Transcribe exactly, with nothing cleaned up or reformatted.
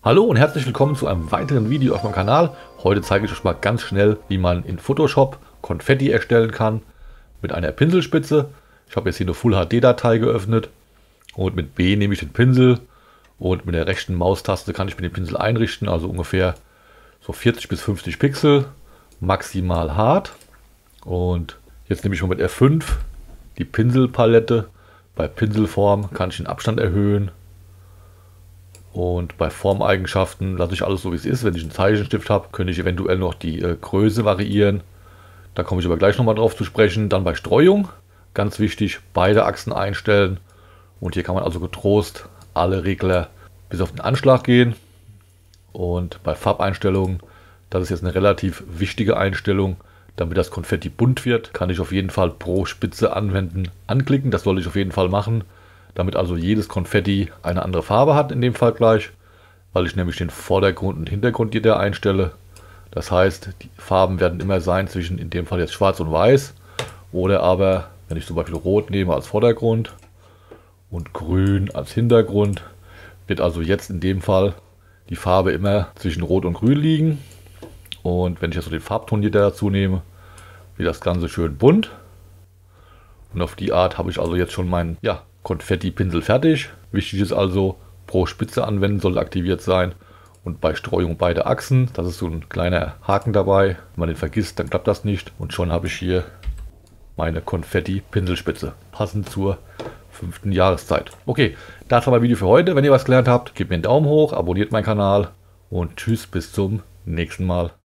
Hallo und herzlich willkommen zu einem weiteren Video auf meinem Kanal. Heute zeige ich euch mal ganz schnell, wie man in Photoshop Konfetti erstellen kann mit einer Pinselspitze. Ich habe jetzt hier eine Full H D Datei geöffnet und mit B nehme ich den Pinsel und mit der rechten Maustaste kann ich mir den Pinsel einrichten, also ungefähr so vierzig bis fünfzig Pixel, maximal hart. Und jetzt nehme ich mal mit F fünf die Pinselpalette. Bei Pinselform kann ich den Abstand erhöhen. Und bei Formeigenschaften lasse ich alles so wie es ist. Wenn ich einen Zeichenstift habe, könnte ich eventuell noch die äh, Größe variieren. Da komme ich aber gleich nochmal drauf zu sprechen. Dann bei Streuung, ganz wichtig, beide Achsen einstellen. Und hier kann man also getrost alle Regler bis auf den Anschlag gehen. Und bei Farbeinstellungen, das ist jetzt eine relativ wichtige Einstellung. Damit das Konfetti bunt wird, kann ich auf jeden Fall pro Spitze anwenden, anklicken. Das soll ich auf jeden Fall machen. Damit also jedes Konfetti eine andere Farbe hat, in dem Fall gleich, weil ich nämlich den Vordergrund und Hintergrund hier einstelle. Das heißt, die Farben werden immer sein zwischen, in dem Fall jetzt schwarz und weiß, oder aber, wenn ich zum Beispiel rot nehme als Vordergrund und grün als Hintergrund, wird also jetzt in dem Fall die Farbe immer zwischen rot und grün liegen. Und wenn ich jetzt so den Farbton hier dazu nehme, wird das Ganze schön bunt. Und auf die Art habe ich also jetzt schon meinen, ja, Konfetti-Pinsel fertig. Wichtig ist also, pro Spitze anwenden soll aktiviert sein und bei Streuung beide Achsen. Das ist so ein kleiner Haken dabei. Wenn man den vergisst, dann klappt das nicht. Und schon habe ich hier meine Konfetti-Pinselspitze, passend zur fünften Jahreszeit. Okay, das war mein Video für heute. Wenn ihr was gelernt habt, gebt mir einen Daumen hoch, abonniert meinen Kanal und tschüss, bis zum nächsten Mal.